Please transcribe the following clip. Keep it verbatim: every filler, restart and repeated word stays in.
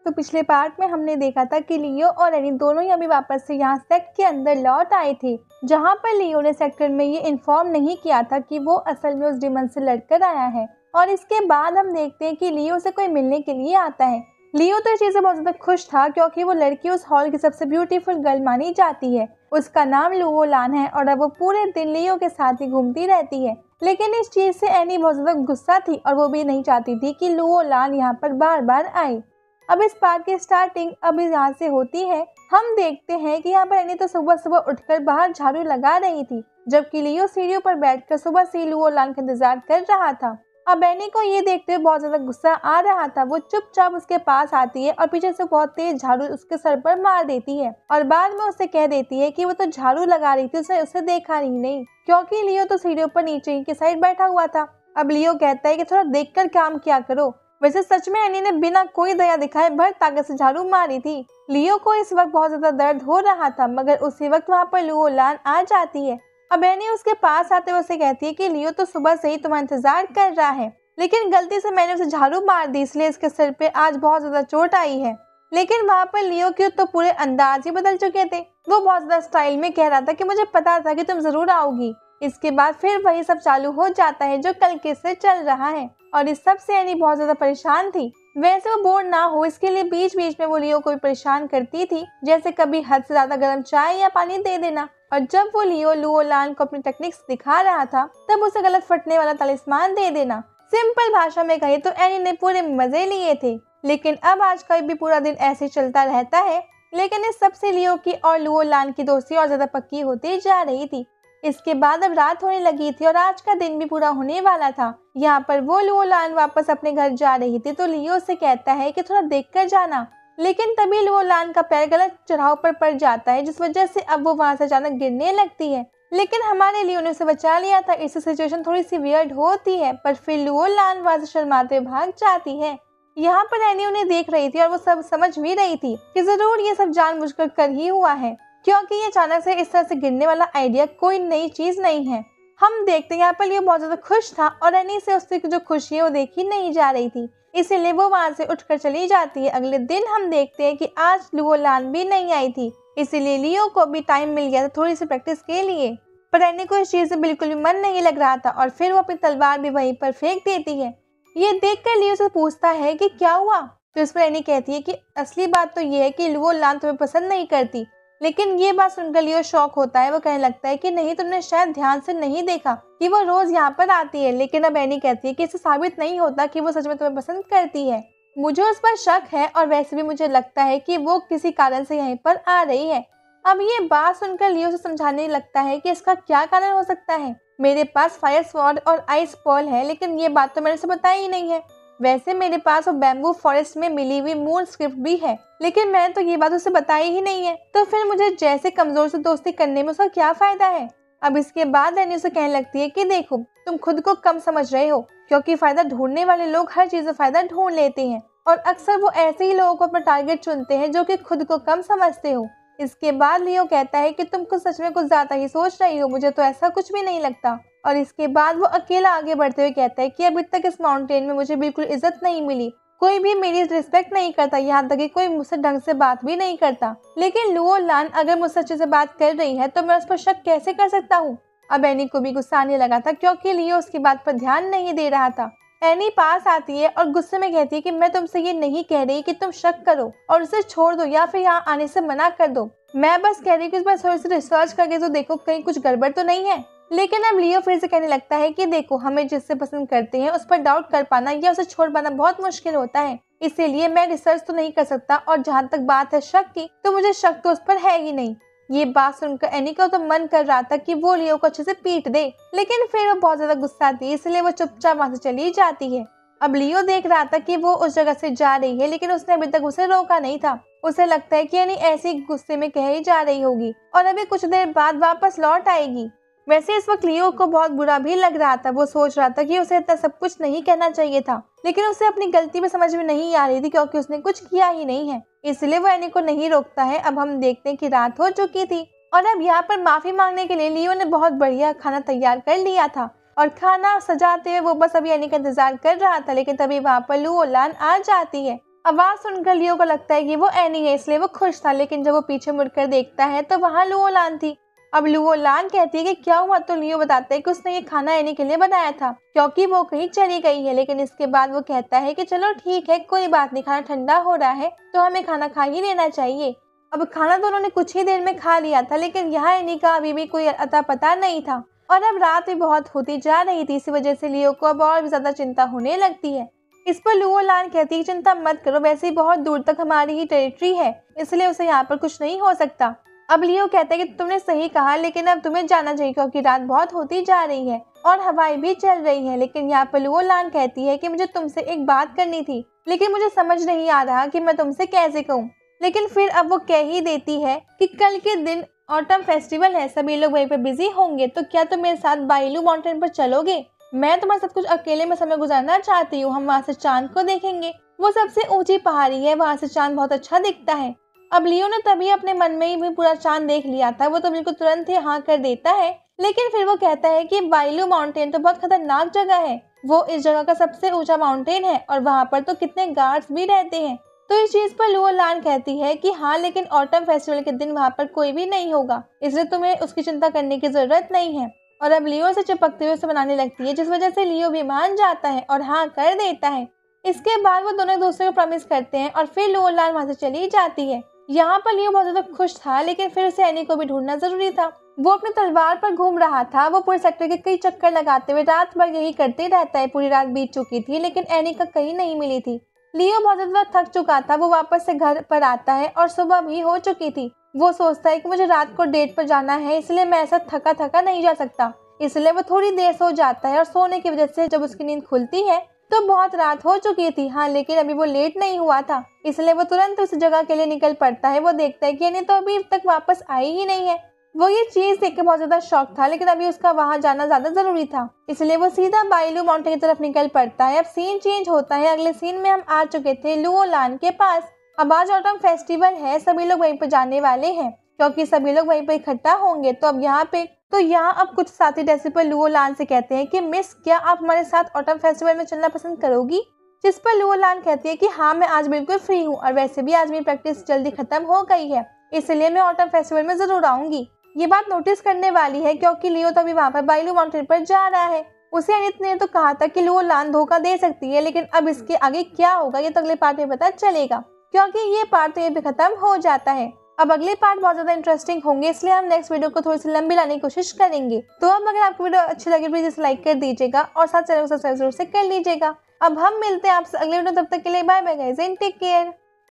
तो पिछले पार्ट में हमने देखा था कि लियो और एनी दोनों ही अभी वापस से यहाँ सेक्ट के अंदर लौट आए थे, जहाँ पर लियो ने सेक्टर में ये इन्फॉर्म नहीं किया था कि वो असल में उस डिमन से लड़कर आया है। और इसके बाद हम देखते हैं कि लियो से कोई मिलने के लिए आता है। लियो तो इस चीज़ से बहुत ज़्यादा खुश था क्योंकि वो लड़की उस हॉल की सबसे ब्यूटीफुल गर्ल मानी जाती है। उसका नाम लुओ लान है और अब वो पूरे दिन लियो के साथ ही घूमती रहती है। लेकिन इस चीज़ से एनी बहुत ज़्यादा गुस्सा थी और वो भी नहीं चाहती थी कि लुओ लान यहाँ पर बार बार आए। अब इस पार्ट की स्टार्टिंग अब यहाँ से होती है। हम देखते हैं कि यहाँ पर एनी तो सुबह सुबह उठकर बाहर झाड़ू लगा रही थी, जबकि लियो सीढ़ियों पर बैठकर सुबह से लुओ लान का इंतजार कर रहा था। अब एनी को ये देखते हुए बहुत ज्यादा गुस्सा आ रहा था। वो चुपचाप उसके पास आती है और पीछे से बहुत तेज झाड़ू उसके सर पर मार देती है और बाद में उससे कह देती है कि वो तो झाड़ू लगा रही थी, उसे उसे देखा ही नहीं क्योंकि लियो तो सीढ़ियों पर नीचे ही के साइड बैठा हुआ था। अब लियो कहता है कि थोड़ा देखकर काम किया करो। वैसे सच में एनी ने बिना कोई दया दिखाए भर ताकत से झाड़ू मारी थी। लियो को इस वक्त बहुत ज्यादा दर्द हो रहा था, मगर उसी वक्त वहाँ पर लुओ लान आ जाती है। अब एनी उसके पास आते हुए उसे कहती है कि लियो तो सुबह से ही तुम्हारा इंतजार कर रहा है, लेकिन गलती से मैंने उसे झाड़ू मार दी, इसलिए इसके सिर पे आज बहुत ज्यादा चोट आई है। लेकिन वहाँ पर लियो के तो पूरे अंदाज ही बदल चुके थे। वो बहुत ज्यादा स्टाइल में कह रहा था कि मुझे पता था कि तुम जरूर आओगी। इसके बाद फिर वही सब चालू हो जाता है जो कल के से चल रहा है और इस सब से एनी बहुत ज्यादा परेशान थी। वैसे वो बोर ना हो इसके लिए बीच बीच में वो लियो को भी परेशान करती थी, जैसे कभी हद से ज्यादा गर्म चाय या पानी दे देना। और जब वो लियो लुओ लान को अपनी टेक्निक्स दिखा रहा था तब उसे गलत फटने वाला तलिस्मान दे देना। सिंपल भाषा में कहे तो एनी ने पूरे मजे लिए थे। लेकिन अब आज का भी पूरा दिन ऐसे चलता रहता है। लेकिन इस सबसे लियो की और लुओ लान की दोस्ती और ज्यादा पक्की होती जा रही थी। इसके बाद अब रात होने लगी थी और आज का दिन भी पूरा होने वाला था। यहाँ पर वो लुओ लान वापस अपने घर जा रही थी तो लियो से कहता है कि थोड़ा देख कर जाना। लेकिन तभी लुओ लान का पैर गलत चढ़ाव पर पड़ जाता है, जिस वजह से अब वो वहाँ से अचानक गिरने लगती है। लेकिन हमारे लियो ने उसे बचा लिया था। इससे सिचुएशन थोड़ी सी वियर्ड होती है, पर फिर लुओ लान वहाँ से शर्माते भाग जाती है। यहाँ पर एनी उन्हें देख रही थी और वो सब समझ भी रही थी कि जरूर ये सब जानबूझकर कर ही हुआ है, क्योंकि ये अचानक से इस तरह से गिरने वाला आइडिया कोई नई चीज नहीं है। हम देखते हैं यहाँ पर लियो बहुत ज्यादा खुश था और एनी से उससे जो खुशी है वो देखी नहीं जा रही थी, इसीलिए वो वहाँ से उठकर चली जाती है। अगले दिन हम देखते हैं कि आज लुओ लान भी नहीं आई थी, इसीलिए लियो को भी टाइम मिल गया था थोड़ी सी प्रैक्टिस के लिए। पर एनी को इस चीज से बिल्कुल भी मन नहीं लग रहा था और फिर वो अपनी तलवार भी वहीं पर फेंक देती है। ये देखकर लियो से पूछता है कि क्या हुआ, तो इस पर एनी कहती है कि असली बात तो ये है कि लुओ लान तुम्हें पसंद नहीं करती। लेकिन ये बात सुनकर लियो शॉक होता है। वो कहने लगता है कि नहीं, तुमने शायद ध्यान से नहीं देखा कि वो रोज यहाँ पर आती है। लेकिन अब एनी कहती है कि इससे साबित नहीं होता कि वो सच में तुम्हें पसंद करती है। मुझे उस पर शक है और वैसे भी मुझे लगता है कि वो किसी कारण से यहीं पर आ रही है। अब ये बात सुनकर लियो से समझाने लगता है कि इसका क्या कारण हो सकता है। मेरे पास फायर स्वॉर्ड और आइस पॉल है, लेकिन ये बात तो मैंने उसे बताई ही नहीं है। वैसे मेरे पास वो बैम्बू फॉरेस्ट में मिली हुई मून स्क्रिप्ट भी है, लेकिन मैंने तो ये बात उसे बताई ही नहीं है। तो फिर मुझे जैसे कमजोर से दोस्ती करने में उसका क्या फायदा है। अब इसके बाद एनी उसे कहने लगती है कि देखो, तुम खुद को कम समझ रहे हो, क्योंकि फायदा ढूंढने वाले लोग हर चीज में फायदा ढूंढ लेते हैं और अक्सर वो ऐसे ही लोगों को अपना टारगेट चुनते हैं जो कि खुद को कम समझते हो। इसके बाद लियो कहता है कि तुम कुछ सच में कुछ ज्यादा ही सोच रही हो, मुझे तो ऐसा कुछ भी नहीं लगता। और इसके बाद वो अकेला आगे बढ़ते हुए कहता है कि अभी तक इस माउंटेन में मुझे बिल्कुल इज्जत नहीं मिली, कोई भी मेरी रिस्पेक्ट नहीं करता, यहाँ तक कि कोई मुझसे ढंग से बात भी नहीं करता। लेकिन लुओ लान अगर मुझसे अच्छे से बात कर रही है तो मैं उस पर शक कैसे कर सकता हूँ। अब एनी को भी गुस्सा आने लगा था क्योंकि लियो उसकी बात पर ध्यान नहीं दे रहा था। एनी पास आती है और गुस्से में कहती है कि मैं तुमसे ये नहीं कह रही कि तुम शक करो और उसे छोड़ दो या फिर यहाँ आने से मना कर दो। मैं बस कह रही हूँ कि इस बार थोड़ी सी रिसर्च करके तो देखो कहीं कुछ गड़बड़ तो नहीं है। लेकिन अब लियो फिर से कहने लगता है कि देखो, हमें जिससे पसंद करते हैं उस पर डाउट कर पाना या उसे छोड़ पाना बहुत मुश्किल होता है, इसीलिए मैं रिसर्च तो नहीं कर सकता। और जहाँ तक बात है शक की, तो मुझे शक तो उस पर है ही नहीं। ये बात सुनकर एनी का तो मन कर रहा था कि वो लियो को अच्छे से पीट दे, लेकिन फिर वो बहुत ज्यादा गुस्सा थी, इसलिए वो चुपचाप वहाँ से चली जाती है। अब लियो देख रहा था कि वो उस जगह से जा रही है, लेकिन उसने अभी तक उसे रोका नहीं था। उसे लगता है कि एनी ऐसे ही गुस्से में कह ही जा रही होगी और अभी कुछ देर बाद वापस लौट आएगी। वैसे इस वक्त लियो को बहुत बुरा भी लग रहा था। वो सोच रहा था कि उसे इतना सब कुछ नहीं कहना चाहिए था, लेकिन उसे अपनी गलती भी समझ में नहीं आ रही थी क्योंकि उसने कुछ किया ही नहीं है, इसलिए वो एनी को नहीं रोकता है। अब हम देखते हैं कि रात हो चुकी थी और अब यहाँ पर माफी मांगने के लिए लियो ने बहुत बढ़िया खाना तैयार कर लिया था और खाना सजाते हुए वो बस अभी एनी का इंतजार कर रहा था। लेकिन तभी वहाँ पर लुओ लान आ जाती है। आवाज सुनकर लियो को लगता है कि वो एनी है, इसलिए वो खुश था, लेकिन जब वो पीछे मुड़कर देखता है तो वहाँ लुओ लान थी। अब लुओ लान कहती है कि क्या हुआ, तो लियो बताता है कि उसने ये खाना एनी के लिए बनाया था क्योंकि वो कहीं चली गई है। लेकिन इसके बाद वो कहता है कि चलो ठीक है, कोई बात नहीं, खाना ठंडा हो रहा है तो हमें खाना खा ही लेना चाहिए। अब खाना दोनों ने कुछ ही देर में खा लिया था, लेकिन यहाँ एनी का अभी भी कोई अता पता नहीं था और अब रात भी बहुत होती जा रही थी। इसी वजह से लियो को अब और भी ज्यादा चिंता होने लगती है। इस पर लुओ लान कहती है चिंता मत करो, वैसे ही बहुत दूर तक हमारी ही टेरिटरी है, इसलिए उसे यहाँ पर कुछ नहीं हो सकता। अब लियो कहता है कि तुमने सही कहा, लेकिन अब तुम्हें जाना चाहिए क्योंकि रात बहुत होती जा रही है और हवाएं भी चल रही है। लेकिन यहाँ पर लुओ लान कहती है कि मुझे तुमसे एक बात करनी थी, लेकिन मुझे समझ नहीं आ रहा कि मैं तुमसे कैसे कहूँ। लेकिन फिर अब वो कह ही देती है कि कल के दिन ऑटम फेस्टिवल है, सभी लोग वहीं पर बिजी होंगे, तो क्या तुम मेरे साथ बाइलू माउंटेन पर चलोगे? मैं तुम्हारे साथ कुछ अकेले में समय गुजारना चाहती हूँ, हम वहाँ से चांद को देखेंगे। वो सबसे ऊंची पहाड़ी है, वहाँ से चांद बहुत अच्छा दिखता है। अब लियो ने तभी अपने मन में ही भी पूरा चांद देख लिया था, वो तो बिल्कुल तुरंत ही हाँ कर देता है। लेकिन फिर वो कहता है कि बाइलू माउंटेन तो बहुत खतरनाक जगह है, वो इस जगह का सबसे ऊंचा माउंटेन है और वहाँ पर तो कितने गार्ड्स भी रहते हैं। तो इस चीज पर लुओ लान कहती है कि हाँ, लेकिन ऑटम फेस्टिवल के दिन वहाँ पर कोई भी नहीं होगा, इसलिए तुम्हें उसकी चिंता करने की जरूरत नहीं है। और अब लियो से चिपकते हुए उसे मनाने लगती है, जिस वजह से लियो भी मान जाता है और हाँ कर देता है। इसके बाद वो दोनों एक दूसरे को प्रॉमिस करते हैं और फिर लुओ लान वहाँ से चली जाती है। यहाँ पर लियो बहुत ज्यादा खुश था, लेकिन फिर उसे एनी को भी ढूंढना जरूरी था। वो अपनी तलवार पर घूम रहा था, वो पूरे सेक्टर के कई चक्कर लगाते हुए रात भर यही करते रहता है। पूरी रात बीत चुकी थी, लेकिन एनी का कहीं नहीं मिली थी। लियो बहुत ज्यादा थक चुका था, वो वापस से घर पर आता है और सुबह भी हो चुकी थी। वो सोचता है कि मुझे रात को डेट पर जाना है, इसलिए मैं ऐसा थका थका नहीं जा सकता, इसलिए वो थोड़ी देर सो जाता है और सोने की वजह से जब उसकी नींद खुलती है तो बहुत रात हो चुकी थी। हाँ, लेकिन अभी वो लेट नहीं हुआ था, इसलिए वो तुरंत उस जगह के लिए निकल पड़ता है। वो देखता है कि यानी तो अभी तक वापस आई ही नहीं है। वो ये चीज देख के बहुत ज्यादा शॉक था, लेकिन अभी उसका वहां जाना ज्यादा जरूरी था, इसलिए वो सीधा बाइलू माउंटेन की तरफ निकल पड़ता है। अब सीन चेंज होता है, अगले सीन में हम आ चुके थे लुओ लान के पास। अब आज ऑटम फेस्टिवल है, सभी लोग वहीं पर जाने वाले हैं क्योंकि सभी लोग वहीं पर इकट्ठा होंगे। तो अब यहाँ पे तो यहाँ अब कुछ साथी डेसी पर लुओ लान से कहते हैं कि मिस, क्या आप हमारे साथ ऑटम फेस्टिवल में चलना पसंद करोगी? जिस पर लुओ लान कहती है कि हाँ, मैं आज बिल्कुल फ्री हूँ और वैसे भी आज मेरी प्रैक्टिस जल्दी खत्म हो गई है, इसलिए मैं ऑटम फेस्टिवल में जरूर आऊंगी। ये बात नोटिस करने वाली है क्योंकि लियो तो अभी वहाँ पर बाइलू माउंटेन पर जा रहा है। उसे अनित ने तो कहा था कि लुओ लान धोखा दे सकती है, लेकिन अब इसके आगे क्या होगा ये तो अगले पार्ट में पता चलेगा, क्योंकि ये पार्ट तो ये भी खत्म हो जाता है। अब अगले पार्ट बहुत ज्यादा इंटरेस्टिंग होंगे, इसलिए हम नेक्स्ट वीडियो को थोड़ी सी लंबी लाने की कोशिश करेंगे। तो अब अगर आपको वीडियो अच्छी लगे प्लीज इसे लाइक कर दीजिएगा और साथ चैनल को सब्सक्राइब जरूर से कर लीजिएगा। अब हम मिलते हैं आपसे अगले वीडियो, तब तक के लिए bye bye guys and take care.